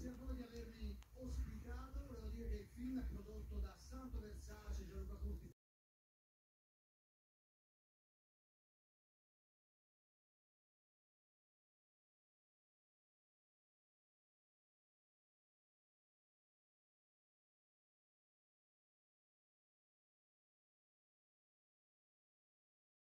Grazie a voi di avermi ospitato, volevo dire che il film è prodotto da Santo Versace,